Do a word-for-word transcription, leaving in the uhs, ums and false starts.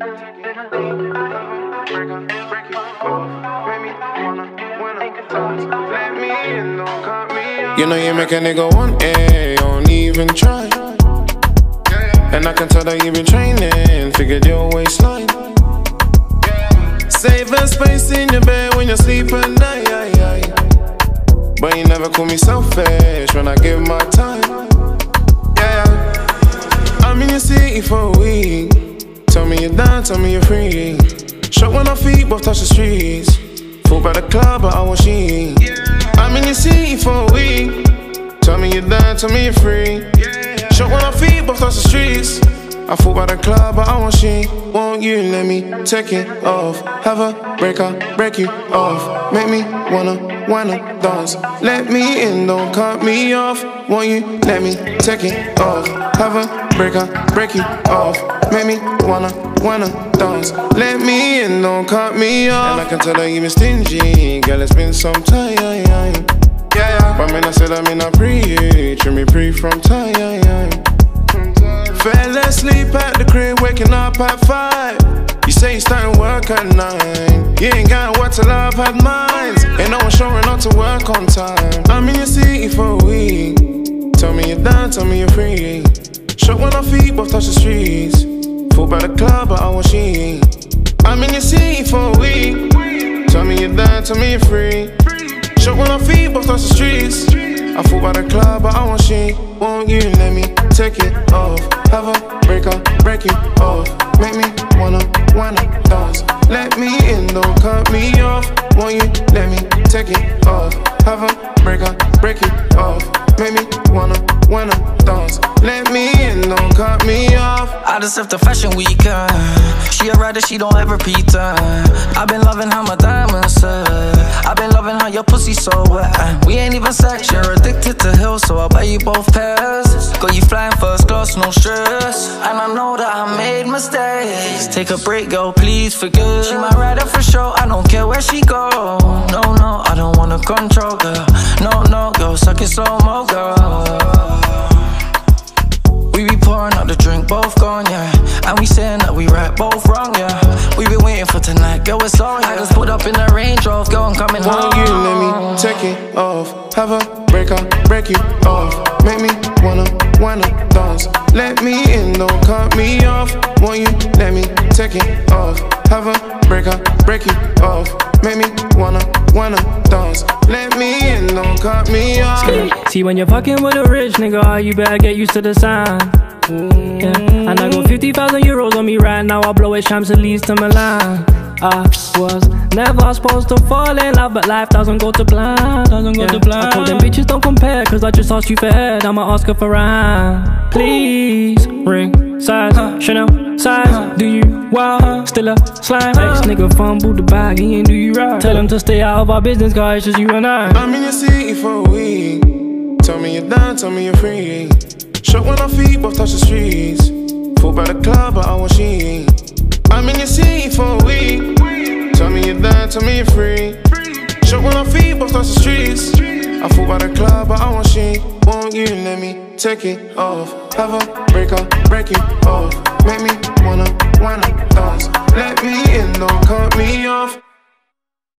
You know you make a nigga want A, don't even try. And I can tell that you been training, figured your waistline. Save a space in your bed when you sleep at night. But you never call me selfish when I give my time. Yeah, I'm in your city for a week. Tell me you're down, tell me you're free. Shot when our feet both touch the streets. Full by the club, but I want she. I'm in your city for a week. Tell me you're down, tell me you're free. Shot when our feet both touch the streets. I fall by the club, but I want she. Won't you let me take it off? Have a break up, break you off. Make me wanna, wanna dance. Let me in, don't cut me off. Won't you let me take it off? Have a break up, break you off. Make me wanna, wanna dance. Let me in, don't cut me off. And I can tell that you been stingy, girl, it's been some time. Yeah, but man, I said I'm in a pre, treat me pre from time. Fell asleep at the crib, waking up at five. You say you starting work at nine. You ain't got what till I've had mines. Ain't no one showing up to work on time. I'm in your city for a week. Tell me you're down, tell me you're free. Shot when our feet both touch the streets. Full by the club, but I want she. I'm in your city for a week. Tell me you're down, tell me you're free. Shot when our feet both touch the streets. I fall by the club, but I want she. Won't you let me take it off? Have a break up, break you off. Make me wanna, wanna dance. Let me in, don't cut me off. Won't you let me take it off? Have a break up, break you off. Make me wanna, wanna dance. Let me in, don't cut me off. I just left the fashion week, uh. She a rider, she don't ever pretend. I've been loving how my diamonds set. I've been loving how your pussy so wet. We ain't even sex, you're addicted to hills, so I'll buy you both pairs. Got you flying first class, no stress. And I know that I made mistakes. Take a break, girl, please forgive. She my rider for sure, I don't care where she go. No, no, I don't wanna control, girl. No, no, girl, suck it slow-mo, girl. We be pouring out the drink, both gone, yeah. And we saying that we right, both wrong, yeah. We been waiting for tonight, girl, it's on, yeah. I just put up in the Range Rover, girl, I'm coming home. Won't you let me take it off? Have a break up, break you off. Make me wanna, wanna dance. Let me in, don't cut me off. Won't you let me take it off? Have a break up, break you off. Make me wanna, wanna dance. Let me in, don't cut me off. See, when you're fucking with a rich nigga, you better get used to the sign. Yeah. And I got fifty thousand euros on me right now. I blow it Champs-Élysées to Milan. I was never supposed to fall in love, but life doesn't go to plan. Doesn't go yeah. to plan. I told them bitches don't compare, cause I just asked you for head. I'ma ask her for a hand. Please, ring size, uh, Chanel size. Uh, do you wow? Still a slime. Uh, Ex nigga fumbled the bag, he ain't do you right. Tell him to stay out of our business, guys, just you and I. I'm in your city for a week. Tell me you're down, tell me you're free. Shot when our feet both touch the streets. Full by the club, but I want she. I'm in your city for a week. Tell me you're down, tell me you're free. Shot when our feet both touch the streets. I fall by the club, but I want she. Won't you let me take it off? Have a break up, break you off. Make me wanna, wanna dance. Let me in, don't cut me off.